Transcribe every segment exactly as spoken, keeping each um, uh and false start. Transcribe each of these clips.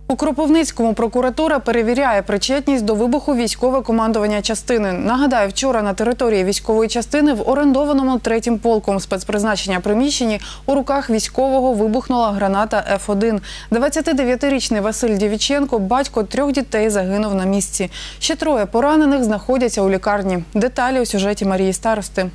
У Кропивницькому прокуратура перевіряє причетність до вибуху військове командування частини. Нагадаю, вчора на території військової частини в орендованому третім полком спецпризначення приміщенні у руках військового вибухнула граната еф один. двадцятидев'ятирічний Василь Дівіченко, батько трьох дітей, загинув на місці. Ще троє поранених знаходяться у лікарні. Деталі у сюжеті Марії Старости.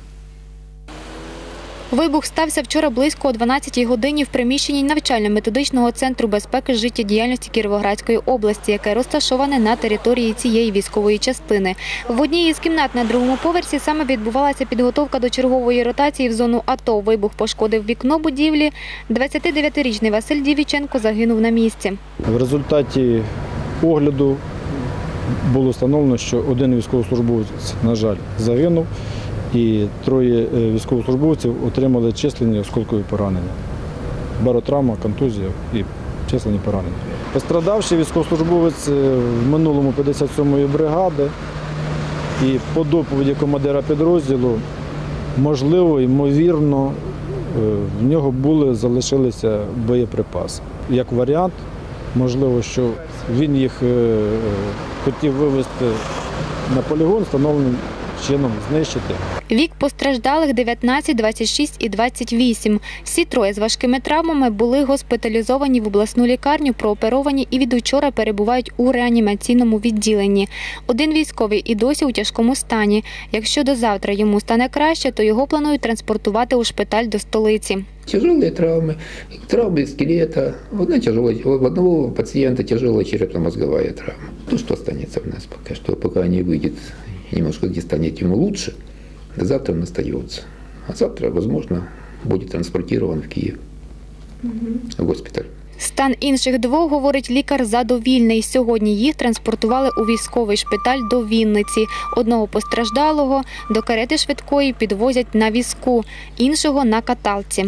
Вибух стався вчора близько о дванадцятій годині в приміщенні навчально-методичного центру безпеки життєдіяльності Кіровоградської області, яке розташоване на території цієї військової частини. В одній із кімнат на другому поверсі саме відбувалася підготовка до чергової ротації в зону АТО. Вибух пошкодив вікно будівлі. двадцятидев'ятирічний Василь Дівіченко загинув на місці. В результаті огляду було встановлено, що один військовослужбовець, на жаль, загинув. І троє військовослужбовців отримали численні осколкові поранення. Баротравма, контузія і численні поранення. Пострадавший військовослужбовець в минулому п'ятдесят сьомої бригади. І по доповіді командира підрозділу, можливо, ймовірно, в нього були, залишилися боєприпаси. Як варіант, можливо, що він їх хотів вивезти на полігон, встановленим чином знищити. Вік постраждалих дев'ятнадцять, двадцять шість і двадцять вісім. Всі троє з важкими травмами були госпіталізовані в обласну лікарню, прооперовані і від учора перебувають у реанімаційному відділенні. Один військовий і досі у тяжкому стані. Якщо до завтра йому стане краще, то його планують транспортувати у шпиталь до столиці. Тяжелые травмы, травмы скелета. У одного пациента тяжелая черепно-мозговая травма. То, что останется у нас пока что, пока не выйдет, немножко где станет ему лучше, завтра он остается. А завтра, возможно, будет транспортирован в Киев, в госпиталь. Стан інших двох, говорить лікар, задовільний. Сьогодні їх транспортували у військовий шпиталь до Вінниці. Одного постраждалого до карети швидкої підвозять на візку, іншого – на каталці.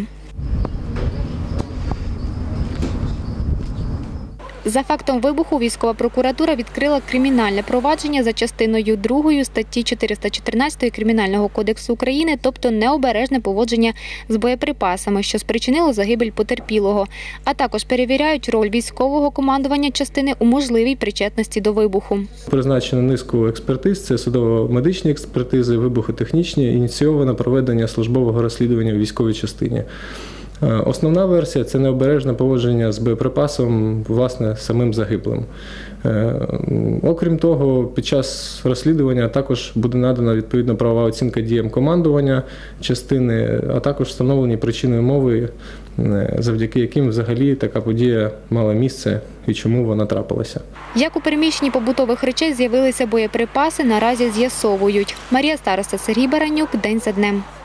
За фактом вибуху військова прокуратура відкрила кримінальне провадження за частиною другою статті чотириста чотирнадцять Кримінального кодексу України, тобто необережне поводження з боєприпасами, що спричинило загибель потерпілого. А також перевіряють роль військового командування частини у можливій причетності до вибуху. Призначено низку експертиз, це судово-медичні експертизи, вибухотехнічні, ініційовано проведення службового розслідування у військовій частині. Основна версія – це необережне поводження з боєприпасом, власне, самим загиблим. Окрім того, під час розслідування також буде надана відповідна правова оцінка діям командування частини, а також встановлені причини умови, завдяки яким взагалі така подія мала місце і чому вона трапилася. Як у приміщенні побутових речей з'явилися боєприпаси, наразі з'ясовують. Марія Староста, Сергій Баранюк. День за днем.